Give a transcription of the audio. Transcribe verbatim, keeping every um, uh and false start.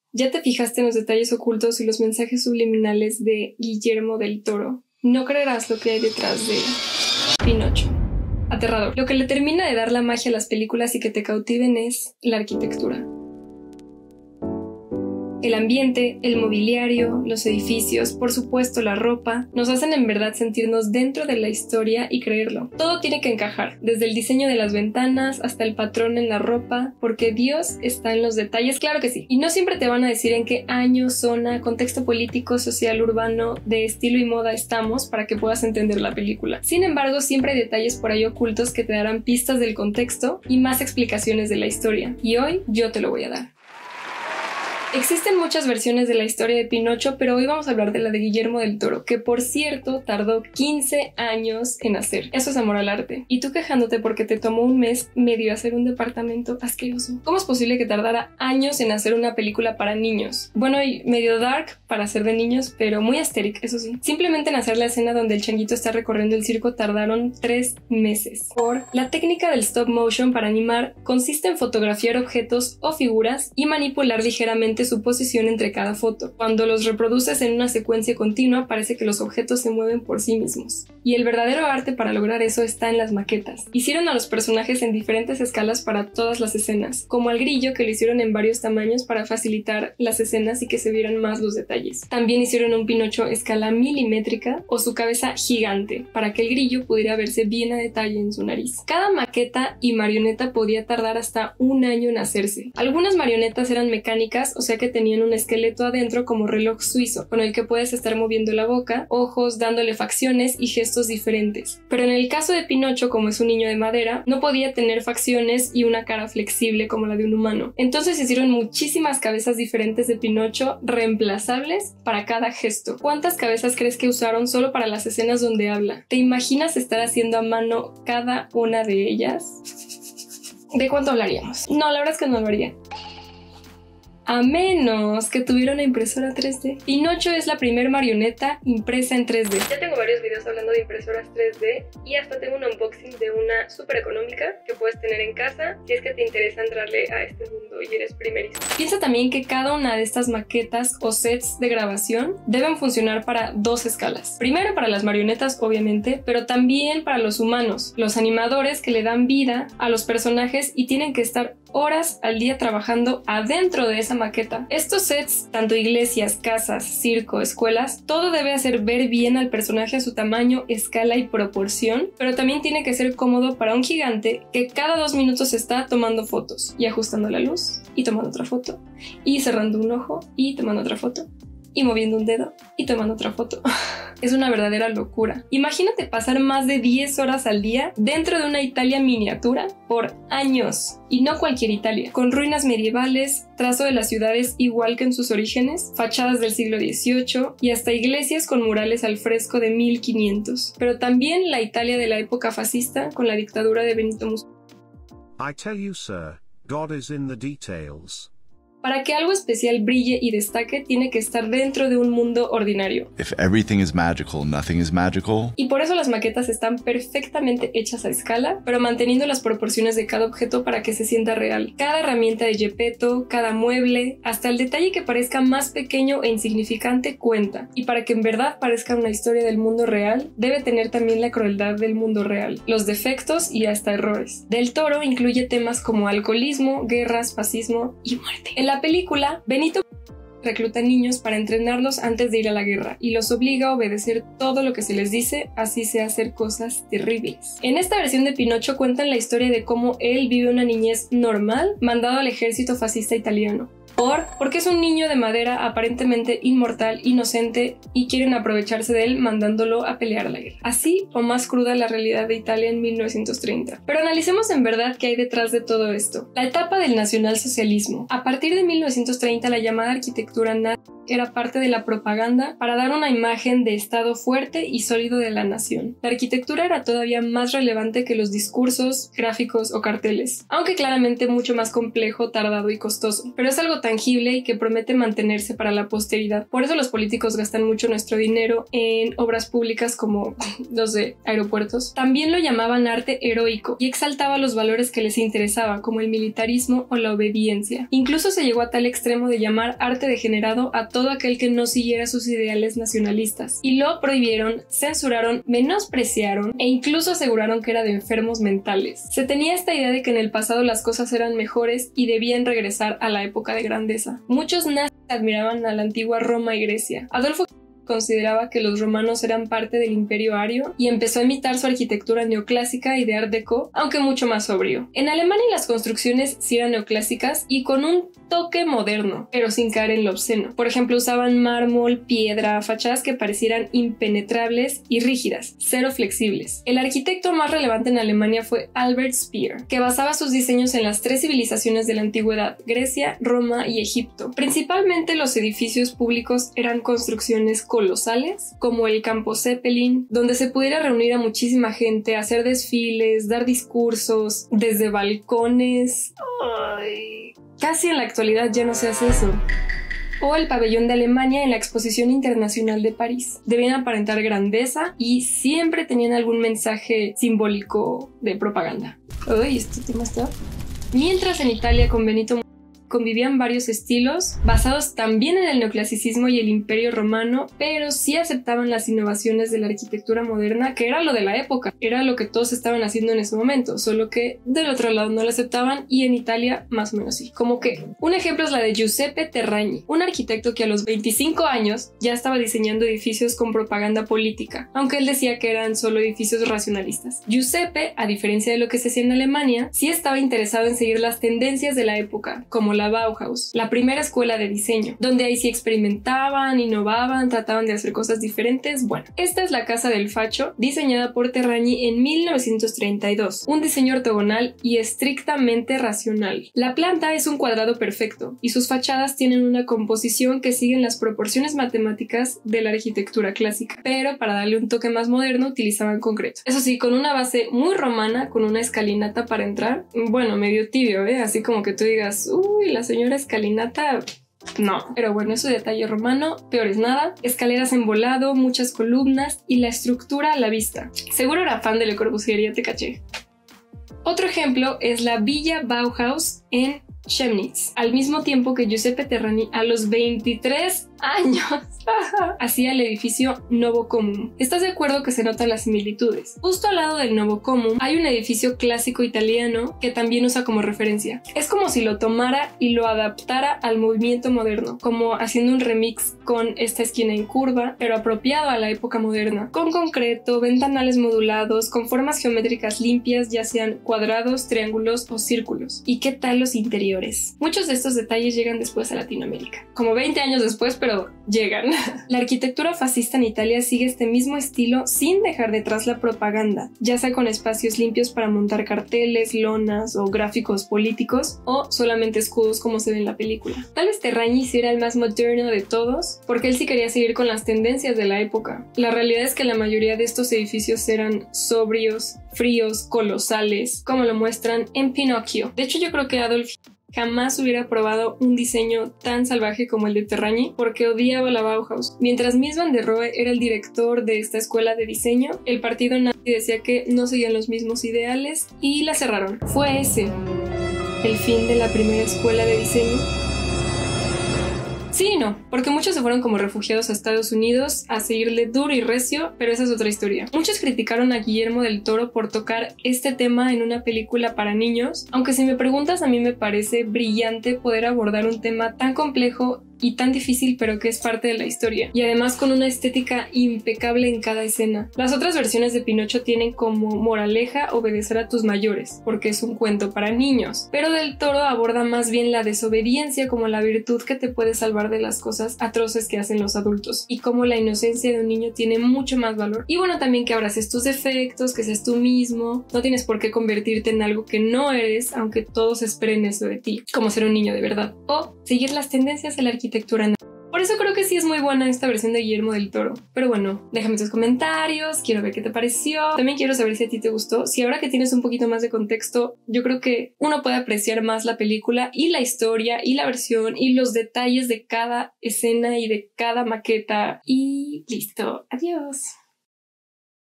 ¿Ya te fijaste en los detalles ocultos y los mensajes subliminales de Guillermo del Toro? No creerás lo que hay detrás de Pinocho. Aterrador. Lo que le termina de dar la magia a las películas y que te cautiven es la arquitectura. El ambiente, el mobiliario, los edificios, por supuesto la ropa, nos hacen en verdad sentirnos dentro de la historia y creerlo. Todo tiene que encajar, desde el diseño de las ventanas hasta el patrón en la ropa, porque Dios está en los detalles, claro que sí. Y no siempre te van a decir en qué año, zona, contexto político, social, urbano, de estilo y moda estamos para que puedas entender la película. Sin embargo, siempre hay detalles por ahí ocultos que te darán pistas del contexto y más explicaciones de la historia. Y hoy yo te lo voy a dar. Existen muchas versiones de la historia de Pinocho, pero hoy vamos a hablar de la de Guillermo del Toro, que por cierto tardó quince años en hacer. Eso es amor al arte. Y tú quejándote porque te tomó un mes medio hacer un departamento asqueroso. ¿Cómo es posible que tardara años en hacer una película para niños? Bueno, y medio dark para hacer de niños, pero muy asteric, eso sí. Simplemente en hacer la escena donde el changuito está recorriendo el circo tardaron tres meses. Por la técnica del stop motion para animar consiste en fotografiar objetos o figuras y manipular ligeramente su posición entre cada foto. Cuando los reproduces en una secuencia continua, parece que los objetos se mueven por sí mismos. Y el verdadero arte para lograr eso está en las maquetas. Hicieron a los personajes en diferentes escalas para todas las escenas, como al grillo, que lo hicieron en varios tamaños para facilitar las escenas y que se vieran más los detalles. También hicieron un Pinocho a escala milimétrica o su cabeza gigante, para que el grillo pudiera verse bien a detalle en su nariz. Cada maqueta y marioneta podía tardar hasta un año en hacerse. Algunas marionetas eran mecánicas, o sea que tenían un esqueleto adentro como reloj suizo, con el que puedes estar moviendo la boca, ojos, dándole facciones y gestos diferentes. Pero en el caso de Pinocho, como es un niño de madera, no podía tener facciones y una cara flexible como la de un humano. Entonces hicieron muchísimas cabezas diferentes de Pinocho, reemplazables para cada gesto. ¿Cuántas cabezas crees que usaron solo para las escenas donde habla? ¿Te imaginas estar haciendo a mano cada una de ellas? ¿De cuánto hablaríamos? No, la verdad es que no lo haría. A menos que tuviera una impresora tres D. Pinocho es la primer marioneta impresa en tres D. Ya tengo varios videos hablando de impresoras tres D y hasta tengo un unboxing de una súper económica que puedes tener en casa si es que te interesa entrarle a este mundo y eres primerizo. Piensa también que cada una de estas maquetas o sets de grabación deben funcionar para dos escalas. Primero para las marionetas, obviamente, pero también para los humanos, los animadores que le dan vida a los personajes y tienen que estar horas al día trabajando adentro de esa maqueta. Estos sets, tanto iglesias, casas, circo, escuelas, todo debe hacer ver bien al personaje a su tamaño, escala y proporción, pero también tiene que ser cómodo para un gigante que cada dos minutos está tomando fotos y ajustando la luz y tomando otra foto y cerrando un ojo y tomando otra foto y moviendo un dedo y tomando otra foto. Es una verdadera locura. Imagínate pasar más de diez horas al día dentro de una Italia miniatura por años. Y no cualquier Italia, con ruinas medievales, trazo de las ciudades igual que en sus orígenes, fachadas del siglo dieciocho y hasta iglesias con murales al fresco de mil quinientos. Pero también la Italia de la época fascista con la dictadura de Benito Mussolini. I tell you, sir, God is in the details. Para que algo especial brille y destaque, tiene que estar dentro de un mundo ordinario. If everything is magical, nothing is magical. Y por eso las maquetas están perfectamente hechas a escala, pero manteniendo las proporciones de cada objeto para que se sienta real. Cada herramienta de Geppetto, cada mueble, hasta el detalle que parezca más pequeño e insignificante cuenta. Y para que en verdad parezca una historia del mundo real, debe tener también la crueldad del mundo real, los defectos y hasta errores. Del Toro incluye temas como alcoholismo, guerras, fascismo y muerte. En la película, Benito recluta niños para entrenarlos antes de ir a la guerra y los obliga a obedecer todo lo que se les dice, así sea hacer cosas terribles. En esta versión de Pinocho cuentan la historia de cómo él vive una niñez normal, mandado al ejército fascista italiano. Por, porque es un niño de madera aparentemente inmortal, inocente y quieren aprovecharse de él mandándolo a pelear a la guerra. Así o más cruda la realidad de Italia en mil novecientos treinta. Pero analicemos en verdad qué hay detrás de todo esto. La etapa del nacionalsocialismo. A partir de mil novecientos treinta la llamada arquitectura nazi era parte de la propaganda para dar una imagen de Estado fuerte y sólido de la nación. La arquitectura era todavía más relevante que los discursos, gráficos o carteles, aunque claramente mucho más complejo, tardado y costoso, pero es algo tangible y que promete mantenerse para la posteridad. Por eso los políticos gastan mucho nuestro dinero en obras públicas como los de aeropuertos. También lo llamaban arte heroico y exaltaba los valores que les interesaba, como el militarismo o la obediencia. Incluso se llegó a tal extremo de llamar arte degenerado a todo aquel que no siguiera sus ideales nacionalistas, y lo prohibieron, censuraron, menospreciaron e incluso aseguraron que era de enfermos mentales. Se tenía esta idea de que en el pasado las cosas eran mejores y debían regresar a la época de grandeza. Muchos nazis admiraban a la antigua Roma y Grecia. Adolfo consideraba que los romanos eran parte del imperio ario y empezó a imitar su arquitectura neoclásica y de Art Deco, aunque mucho más sobrio. En Alemania las construcciones sí eran neoclásicas y con un toque moderno, pero sin caer en lo obsceno. Por ejemplo, usaban mármol, piedra, fachadas que parecieran impenetrables y rígidas, cero flexibles. El arquitecto más relevante en Alemania fue Albert Speer, que basaba sus diseños en las tres civilizaciones de la antigüedad, Grecia, Roma y Egipto. Principalmente los edificios públicos eran construcciones colosales, como el Campo Zeppelin, donde se pudiera reunir a muchísima gente, hacer desfiles, dar discursos, desde balcones. Ay, casi en la actualidad ya no se hace eso. O el pabellón de Alemania en la Exposición Internacional de París. Debían aparentar grandeza y siempre tenían algún mensaje simbólico de propaganda. Uy, este tema está... Mientras en Italia con Benito convivían varios estilos basados también en el neoclasicismo y el Imperio Romano, pero sí aceptaban las innovaciones de la arquitectura moderna, que era lo de la época, era lo que todos estaban haciendo en ese momento, solo que del otro lado no lo aceptaban, y en Italia más o menos sí. Como que un ejemplo es la de Giuseppe Terragni, un arquitecto que a los veinticinco años ya estaba diseñando edificios con propaganda política, aunque él decía que eran solo edificios racionalistas. Giuseppe, a diferencia de lo que se hacía en Alemania, sí estaba interesado en seguir las tendencias de la época, como la Bauhaus, la primera escuela de diseño, donde ahí sí experimentaban, innovaban, trataban de hacer cosas diferentes. Bueno, esta es la Casa del Facho, diseñada por Terragni en mil novecientos treinta y dos, un diseño ortogonal y estrictamente racional. La planta es un cuadrado perfecto y sus fachadas tienen una composición que siguen las proporciones matemáticas de la arquitectura clásica, pero para darle un toque más moderno utilizaban concreto. Eso sí, con una base muy romana, con una escalinata para entrar, bueno, medio tibio, ¿eh? Así como que tú digas, uy, la señora escalinata, no. Pero bueno, es su detalle romano, peor es nada. Escaleras en volado, muchas columnas y la estructura a la vista. Seguro era fan de Le Corbusier, ya te caché. Otro ejemplo es la Villa Bauhaus en Chemnitz, al mismo tiempo que Giuseppe Terragni a los veintitrés años hacía el edificio Novocomum. ¿Estás de acuerdo que se notan las similitudes? Justo al lado del Novocomum hay un edificio clásico italiano que también usa como referencia. Es como si lo tomara y lo adaptara al movimiento moderno, como haciendo un remix con esta esquina en curva, pero apropiado a la época moderna, con concreto, ventanales modulados, con formas geométricas limpias, ya sean cuadrados, triángulos o círculos. ¿Y qué tal los interiores? Muchos de estos detalles llegan después a Latinoamérica, como veinte años después, pero llegan. La arquitectura fascista en Italia sigue este mismo estilo sin dejar detrás la propaganda, ya sea con espacios limpios para montar carteles, lonas o gráficos políticos, o solamente escudos como se ve en la película. Tal vez Terragni sí era el más moderno de todos, porque él sí quería seguir con las tendencias de la época. La realidad es que la mayoría de estos edificios eran sobrios, fríos, colosales, como lo muestran en Pinocchio. De hecho, yo creo que Adolf jamás hubiera probado un diseño tan salvaje como el de Terragni, porque odiaba la Bauhaus. Mientras Mies van der Rohe era el director de esta escuela de diseño, el partido nazi decía que no seguían los mismos ideales y la cerraron. Fue ese el fin de la primera escuela de diseño. Sí y no, porque muchos se fueron como refugiados a Estados Unidos a seguirle duro y recio, pero esa es otra historia. Muchos criticaron a Guillermo del Toro por tocar este tema en una película para niños, aunque si me preguntas, a mí me parece brillante poder abordar un tema tan complejo y tan difícil, pero que es parte de la historia, y además con una estética impecable en cada escena. Las otras versiones de Pinocho tienen como moraleja obedecer a tus mayores, porque es un cuento para niños, pero Del Toro aborda más bien la desobediencia como la virtud que te puede salvar de las cosas atroces que hacen los adultos, y como la inocencia de un niño tiene mucho más valor. Y bueno, también que abraces tus defectos, que seas tú mismo, no tienes por qué convertirte en algo que no eres, aunque todos esperen eso de ti, como ser un niño de verdad, o seguir las tendencias de la arquitectura. Por eso creo que sí es muy buena esta versión de Guillermo del Toro. Pero bueno, déjame tus comentarios, quiero ver qué te pareció. También quiero saber si a ti te gustó. Si ahora que tienes un poquito más de contexto, yo creo que uno puede apreciar más la película y la historia y la versión y los detalles de cada escena y de cada maqueta. Y listo, adiós.